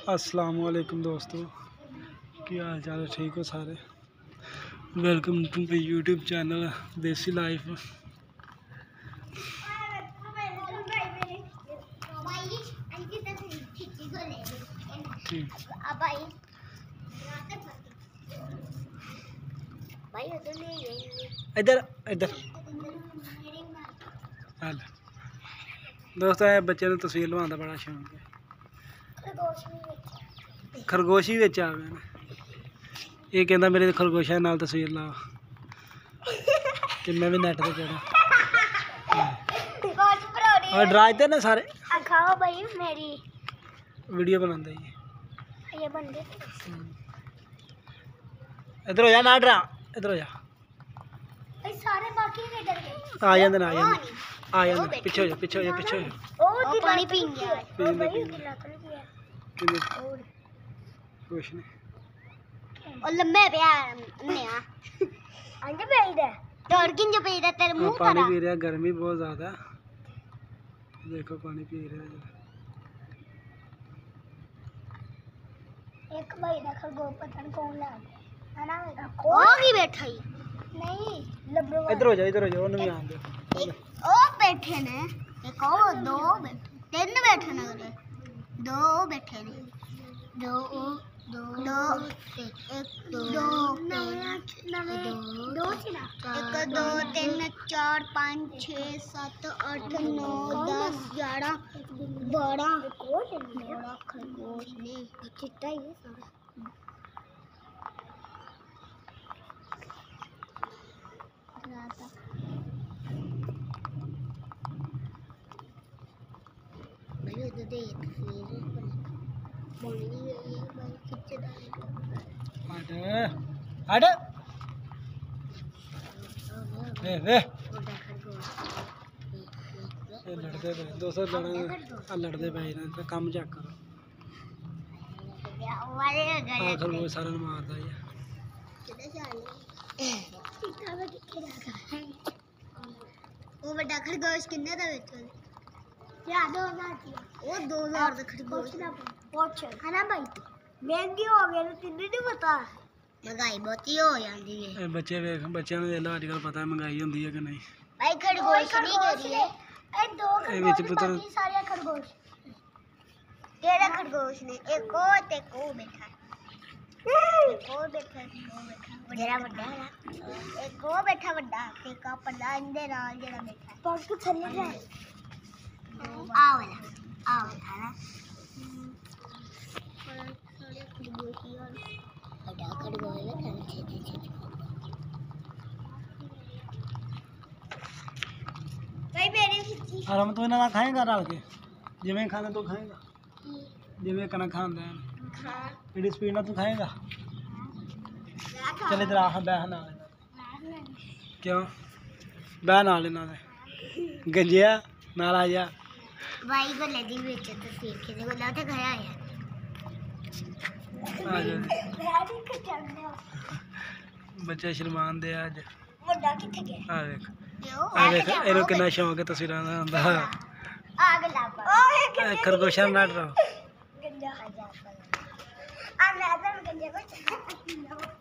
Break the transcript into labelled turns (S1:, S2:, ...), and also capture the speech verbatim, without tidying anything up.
S1: अस्सलाम वालेकुम दोस्तों, क्या हाल चाल है? ठीक हो सारे? Welcome to my YouTube channel Desi Life. इधर इधर दोस्तों, बच्चे ने तस्वीर लवाने का बड़ा शौक है। खरगोश ही बिच आ गए ने। ये कहता मेरे खरगोशा नाल तस्वीर ला कि मैं भी नेट पे चढ़ा। और डराते ने सारे।
S2: खाओ भाई मेरी
S1: वीडियो बनाते ही
S2: ये बन गए।
S1: इधर हो जा, ना डरा, इधर हो जा।
S2: भाई सारे बाकी के डर गए।
S1: आ जाते ना, आ जाते आ जाते। पीछे हो जा, पीछे हो जा, पीछे हो जा।
S2: ओ पानी पी गया। ओ भाई
S1: किधर कुछ नहीं।
S2: और लम्बे प्यार ने आ अंदर पे इधर डर किन जो पे इधर तेरे मुंह
S1: पानी पी रहा है। गर्मी बहुत ज्यादा, देखो पानी पी रहा है।
S2: एक भाई ना खरगोश पता नहीं कौन ला गया है ना। कौन की बैठा ही नहीं लब्बो।
S1: इधर हो जा, इधर हो जा। उन्हें भी आन दे।
S2: ओ बैठे ने एक और दो बैठे, तीन बैठे ने, दो बैठे ने, दो दो दो एक दो दो दो एक दो तीन चार पाँच छः सात आठ नौ दस ग्यारह बारह बड़ा खरगोश ने चिट्टा ही है सारा। भाई उधर देख तस्वीर बनी हुई है भाई, कितने डाले
S1: हट हट ए ए ये लड़ते पे दोस्तों, लड़े आ लड़ते पे ना तो काम चेक करो। आ खरगोश सारे ने मारदा है।
S2: वो बड़ा खरगोश किन्ने दा बेचो या दो हज़ार की। वो दो हज़ार दा खरगोश पोछ है ना भाई। महंगी हो गई तो तिन्ने नहीं पता। महंगाई बहुत ही हो जाती है।
S1: ए बच्चे वेख, बच्चों ने देख लो आजकल पता है महंगाई होंदी है कि नहीं।
S2: भाई खरगोश नहीं करी है ए दो खरगोश बाकी सारे खरगोश तेरा खरगोश ने एक और ते को बैठा एक और बैठा जरा बड़ा है एक और बैठा बड़ा ते का पड़ा अंदर आ जरा बैठा पग थल्ले जाए आ वाला आ वाला ना सारे खरगोश यार बड़ा खरगोश है छोटे छोटे। भाई मेरी खिच्ची
S1: और हम तो इन्हें खाएगा डाल के जिवें खाना तो खाएगा, जिवें कना खांदा है इडी स्पीड ना तू खाएगा। चल इधर आ, बह ना क्यों बह ना लेना गंजिया नाल आ जा।
S2: भाई को लगी बेच तो सीख के देखो लाते खाया है
S1: आ जा। बच्चे शर्मान दे आज।
S2: मुंडा किथे गया
S1: आ देख,
S2: यो
S1: आ देख इन्हें कितना शौक है तस्वीरां दा आंदा।
S2: आग लापा ओए
S1: खरगोशा ना डराओ।
S2: गंजा आ जा आ मैं तो गंजा को